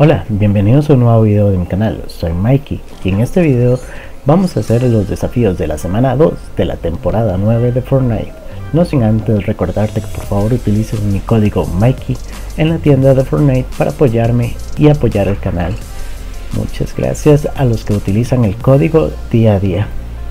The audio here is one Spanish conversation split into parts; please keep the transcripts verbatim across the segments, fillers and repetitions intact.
Hola, bienvenidos a un nuevo video de mi canal. Soy Mikey y en este video vamos a hacer los desafíos de la semana dos de la temporada nueve de Fortnite. No sin antes recordarte que por favor utilices mi código Mikey en la tienda de Fortnite para apoyarme y apoyar el canal. Muchas gracias a los que utilizan el código día a día.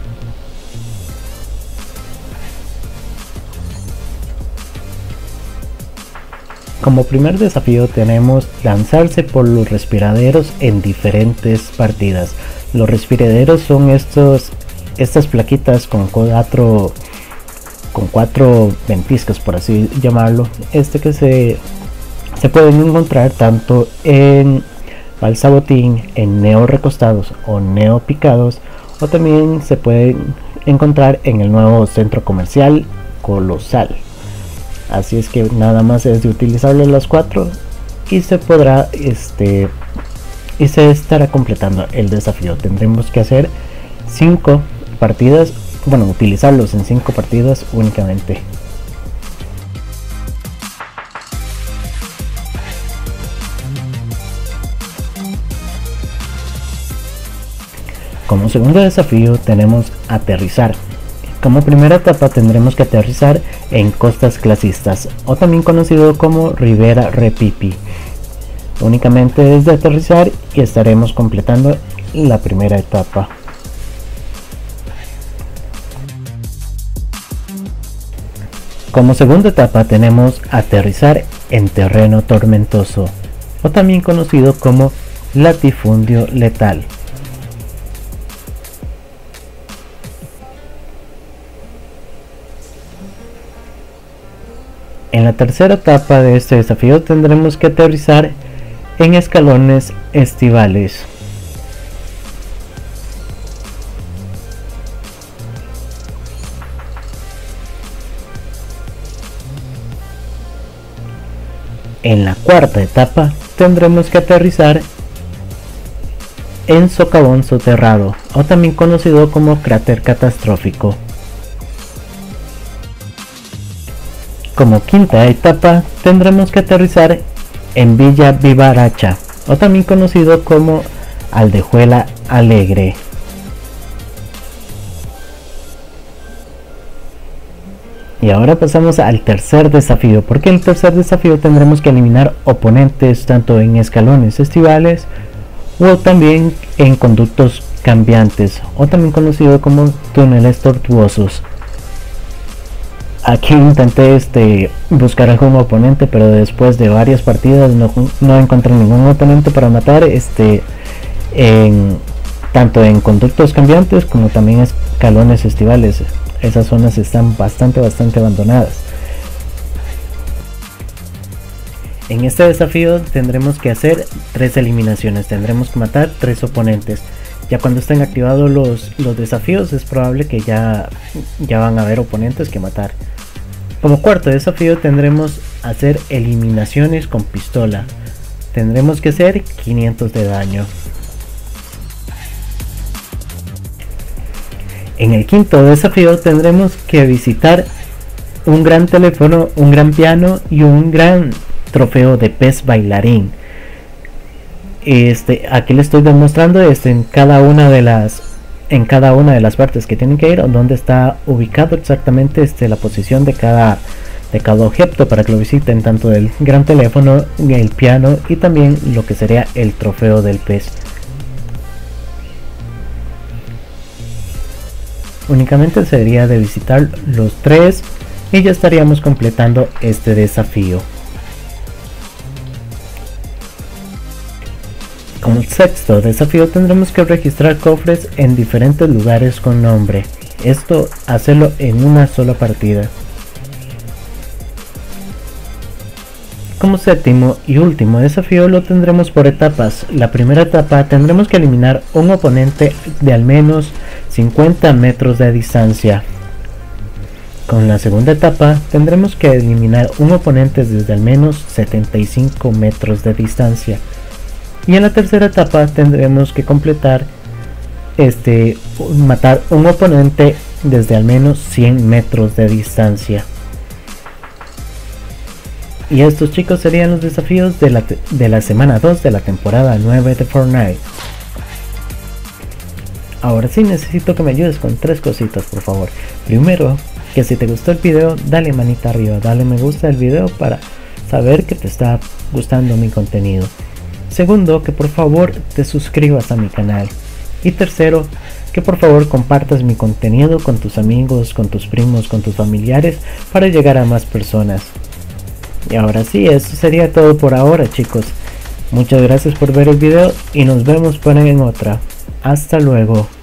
Como primer desafío tenemos lanzarse por los respiraderos en diferentes partidas. Los respiraderos son estos, estas plaquitas con cuatro, con cuatro ventiscas, por así llamarlo. Este que se, se pueden encontrar tanto en Balsabotín, en Neo Recostados o Neo Picados, o también se pueden encontrar en el nuevo centro comercial Colosal. Así es que nada más es de utilizarlo las cuatro y se podrá este y se estará completando el desafío. Tendremos que hacer cinco partidas, bueno, utilizarlos en cinco partidas únicamente. Como segundo desafío tenemos aterrizar. Como primera etapa tendremos que aterrizar en Costas Clasistas, o también conocido como Rivera Repipi. Únicamente es de aterrizar y estaremos completando la primera etapa. Como segunda etapa tenemos aterrizar en Terreno Tormentoso, o también conocido como Latifundio Letal. En la tercera etapa de este desafío tendremos que aterrizar en Escalones Estivales. En la cuarta etapa tendremos que aterrizar en Socavón Soterrado, o también conocido como Cráter Catastrófico. Como quinta etapa tendremos que aterrizar en Villa Vivaracha, o también conocido como Aldehuela Alegre. Y ahora pasamos al tercer desafío, porque en el tercer desafío tendremos que eliminar oponentes tanto en escalones estivales o también en conductos cambiantes, o también conocido como túneles tortuosos. Aquí intenté este, buscar algún oponente, pero después de varias partidas no, no encontré ningún oponente para matar, este, en, tanto en conductos cambiantes como también escalones estivales. Esas zonas están bastante bastante abandonadas. En este desafío tendremos que hacer tres eliminaciones, tendremos que matar tres oponentes. Ya cuando estén activados los, los desafíos es probable que ya, ya van a haber oponentes que matar. Como cuarto desafío tendremos hacer eliminaciones con pistola. Tendremos que hacer quinientos de daño. En el quinto desafío tendremos que visitar un gran teléfono, un gran piano y un gran trofeo de pez bailarín. Este, aquí les estoy demostrando este, en cada una de las en cada una de las partes que tienen que ir, donde está ubicado exactamente este, la posición de cada de cada objeto para que lo visiten, tanto el gran teléfono, el piano y también lo que sería el trofeo del pez. Únicamente sería de visitar los tres y ya estaríamos completando este desafío. Como sexto desafío tendremos que registrar cofres en diferentes lugares con nombre. Esto hacerlo en una sola partida. Como séptimo y último desafío lo tendremos por etapas. La primera etapa tendremos que eliminar un oponente de al menos cincuenta metros de distancia. Con la segunda etapa tendremos que eliminar un oponente desde al menos setenta y cinco metros de distancia. Y en la tercera etapa tendremos que completar este matar un oponente desde al menos cien metros de distancia. Y estos, chicos, serían los desafíos de la, de la semana dos de la temporada nueve de Fortnite. Ahora sí necesito que me ayudes con tres cositas, por favor. Primero, que si te gustó el video, dale manita arriba, dale me gusta al video para saber que te está gustando mi contenido. Segundo, que por favor te suscribas a mi canal. Y tercero, que por favor compartas mi contenido con tus amigos, con tus primos, con tus familiares para llegar a más personas. Y ahora sí, eso sería todo por ahora, chicos. Muchas gracias por ver el video y nos vemos para en otra. Hasta luego.